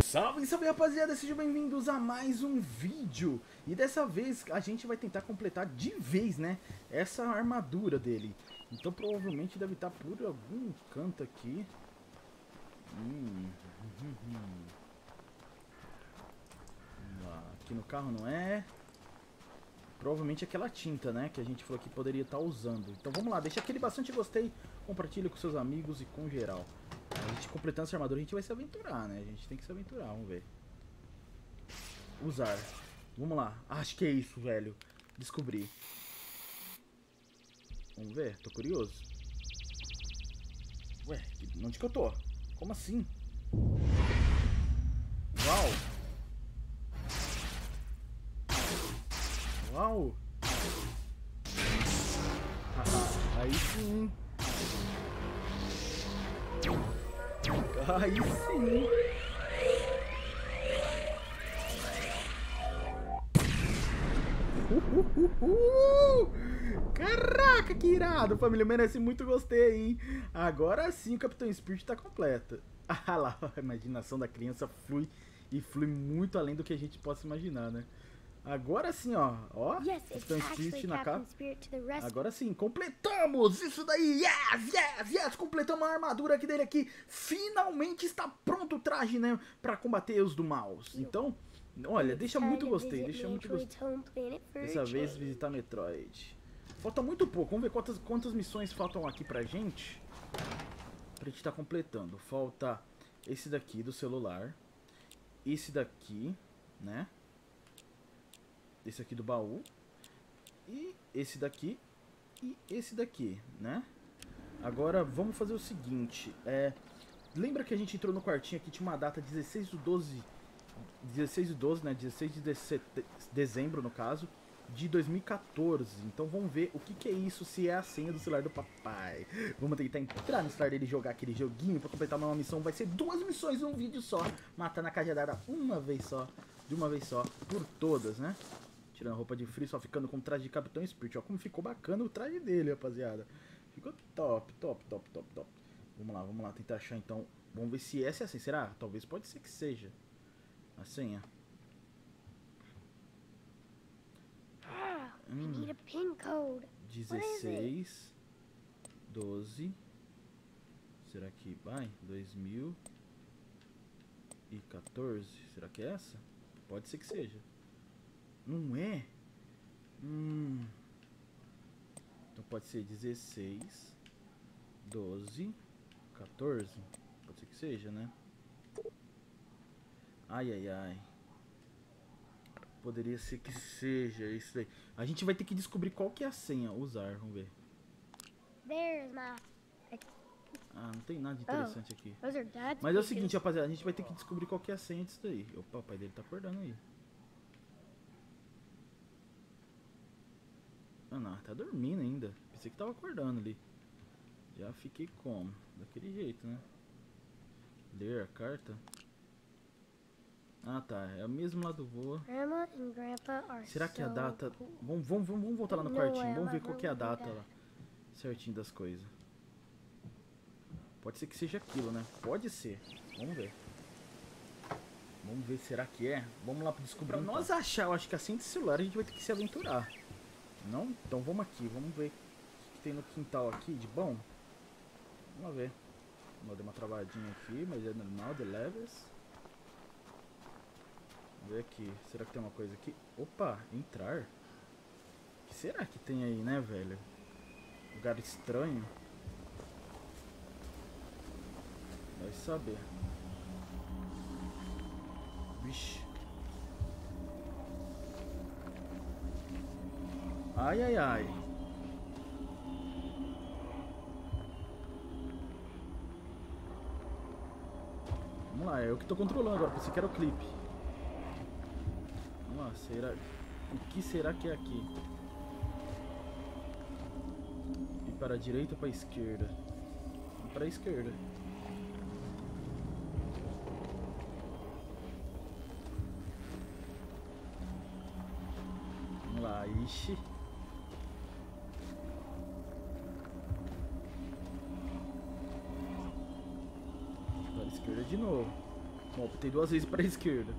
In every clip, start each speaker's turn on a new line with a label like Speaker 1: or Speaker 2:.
Speaker 1: Salve, salve rapaziada, sejam bem-vindos a mais um vídeo. E dessa vez a gente vai tentar completar de vez, né, essa armadura dele. Então provavelmente deve estar por algum canto aqui. Vamos lá, aqui no carro não é. Provavelmente aquela tinta, né, que a gente falou que poderia estar usando. Então vamos lá, deixa aquele bastante gostei, compartilha com seus amigos e com geral. A gente completando essa armadura, a gente vai se aventurar, né? A gente tem que se aventurar, vamos ver. Usar. Vamos lá. Acho que é isso, velho. Descobri. Vamos ver, tô curioso. Ué, onde que eu tô? Como assim? Uau! Uau! Aí sim! Aí sim! Caraca, que irado! Família, merece muito gostei, hein? Agora sim o Capitão Spirit tá completa. Ah lá, a imaginação da criança flui e flui muito além do que a gente possa imaginar, né? Agora sim, ó, Capitão Spirit na capa. Agora sim, completamos isso daí, yes, completamos a armadura aqui dele aqui. Finalmente está pronto o traje, né, pra combater os do mal. Então, olha, deixa muito gostei, Dessa vez visitar Metroid. Falta muito pouco, vamos ver quantas missões faltam aqui pra gente. Pra gente estar completando. Falta esse daqui do celular, esse daqui, né? Esse aqui do baú. E esse daqui. E esse daqui, né? Agora vamos fazer o seguinte. Lembra que a gente entrou no quartinho aqui, tinha uma data 16 do 12. 16 do 12, né? 16 de dezembro, no caso, de 2014. Então vamos ver o que é isso, se é a senha do celular do papai. Vamos tentar entrar no celular dele e jogar aquele joguinho pra completar uma missão. Vai ser 2 missões num vídeo só. Matar na cajadada uma vez só. De uma vez só, por todas, né? Tirando a roupa de frio, só ficando com o traje de Capitão Spirit. Ó como ficou bacana o traje dele, rapaziada. Ficou top. Vamos lá, tentar achar então. Vamos ver se essa é a senha. Será? Talvez pode ser que seja a senha.
Speaker 2: I need a pin code.
Speaker 1: 16 12. Será que vai? 2014. Será que é essa? Pode ser que seja. Não é? Então pode ser 16 12 14. Pode ser que seja, né? Ai. Poderia ser que seja isso daí. A gente vai ter que descobrir qual que é a senha. Usar, vamos ver.
Speaker 2: There's my...
Speaker 1: Ah, não tem nada de interessante aqui.
Speaker 2: Those are Dad's
Speaker 1: Mas é o
Speaker 2: pictures.
Speaker 1: seguinte, rapaziada. A gente vai ter que descobrir qual que é a senha disso daí. Opa, o pai dele tá acordando aí. Ah, não. Tá dormindo ainda. Pensei que tava acordando ali. Já fiquei como? Daquele jeito, né? Ler a carta. Ah, tá. É o mesmo lá do vô.
Speaker 2: Grandma and Grandpa are
Speaker 1: Será que a
Speaker 2: so
Speaker 1: data...
Speaker 2: cool.
Speaker 1: Vamos voltar lá no
Speaker 2: No,
Speaker 1: quartinho. Vamos ver
Speaker 2: ela
Speaker 1: qual que é a
Speaker 2: não vai
Speaker 1: data
Speaker 2: dar.
Speaker 1: lá. Certinho das coisas. Pode ser que seja aquilo, né? Pode ser. Vamos ver. Vamos ver, será que é? Vamos lá pra descobrir. Pra nós achar, eu acho que assim de celular a gente vai ter que se aventurar. Não? Então vamos aqui. Vamos ver o que tem no quintal aqui de bom. Vamos ver. Vou dar uma travadinha aqui, mas é normal, de leves. Vamos ver aqui. Será que tem uma coisa aqui? Opa, entrar. O que será que tem aí, né, velho? Lugar estranho. Vai saber. Vixe. Ai. Vamos lá, é eu que tô controlando agora, pensei que era o clipe. Vamos lá, será... O que será que é aqui? E para a direita ou para a esquerda? E para a esquerda. Vamos lá, ixi. Para a esquerda de novo. Bom, optei 2 vezes pra esquerda.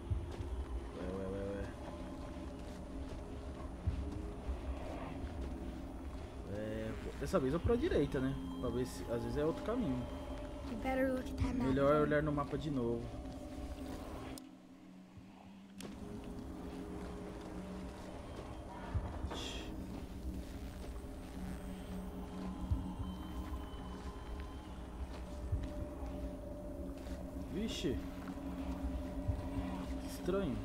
Speaker 1: Ué. Dessa vez eu pra direita, né? Pra ver se às vezes é outro caminho.
Speaker 2: You better look at that map.
Speaker 1: Melhor olhar no mapa de novo. Vixe. Estranho.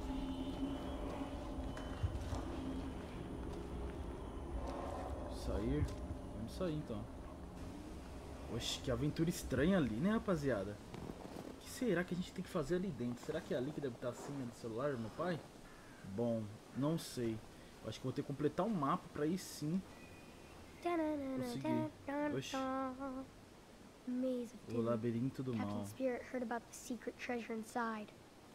Speaker 1: Sair. Vamos sair então. Oxe, que aventura estranha ali, né, rapaziada? O que será que a gente tem que fazer ali dentro? Será que é ali que deve estar a senha do celular do meu pai? Bom, não sei. Eu acho que vou ter que completar um mapa pra ir sim. Consegui. Oxe.
Speaker 2: Maze of
Speaker 1: O
Speaker 2: Doom.
Speaker 1: labirinto do mal.
Speaker 2: Captain Spirit heard about the secret treasure inside.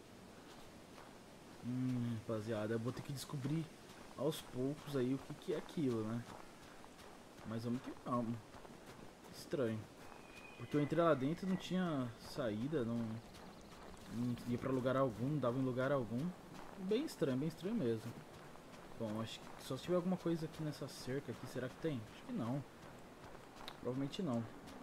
Speaker 1: Rapaziada, eu vou ter que descobrir aos poucos aí o que é aquilo, né? Mas vamos que vamos. Estranho. Porque eu entrei lá dentro e não tinha saída, não ia pra lugar algum, não dava em lugar algum. Bem estranho mesmo. Bom, acho que só se tiver alguma coisa aqui nessa cerca aqui, será que tem? Acho que não. Provavelmente não.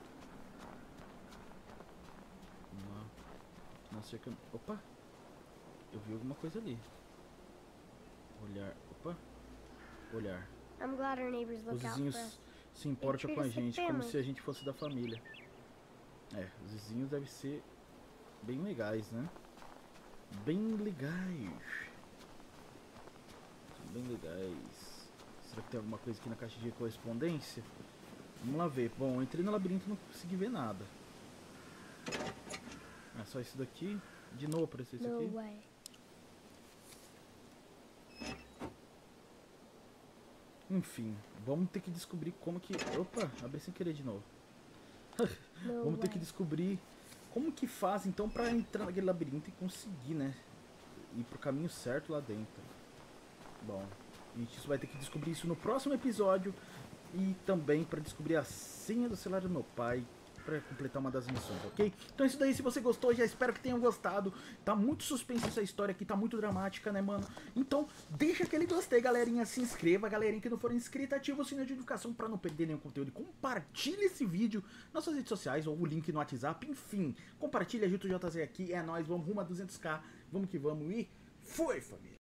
Speaker 1: Na cerca... Opa! Eu vi alguma coisa ali. Olhar. Opa! Olhar.
Speaker 2: I'm glad our neighbors
Speaker 1: Os
Speaker 2: look out for
Speaker 1: vizinhos
Speaker 2: us.
Speaker 1: se importam com a gente, como
Speaker 2: family.
Speaker 1: se a gente fosse da família. É, os vizinhos devem ser bem legais, né? Bem legais. São bem legais. Será que tem alguma coisa aqui na caixa de correspondência? Vamos lá ver. Bom, eu entrei no labirinto e não consegui ver nada. É só isso daqui. De novo apareceu isso
Speaker 2: No
Speaker 1: aqui.
Speaker 2: way.
Speaker 1: Enfim, vamos ter que descobrir como que... Opa, abri sem querer de novo.
Speaker 2: No
Speaker 1: Vamos ter que
Speaker 2: way.
Speaker 1: descobrir como que faz então pra entrar naquele labirinto e conseguir, né? Ir pro caminho certo lá dentro. Bom, a gente vai ter que descobrir isso no próximo episódio. E também pra descobrir a senha do celular do meu pai, pra completar uma das missões, ok? Então é isso daí, se você gostou, já espero que tenham gostado. Tá muito suspense essa história aqui, tá muito dramática, né, mano? Então deixa aquele gostei, galerinha, se inscreva. Galerinha que não for inscrita, ativa o sininho de notificação pra não perder nenhum conteúdo. E compartilhe esse vídeo nas suas redes sociais ou o link no WhatsApp, enfim. Compartilha, ajuda o JZ aqui, é nóis, vamos rumo a 200k, vamos que vamos e fui, família!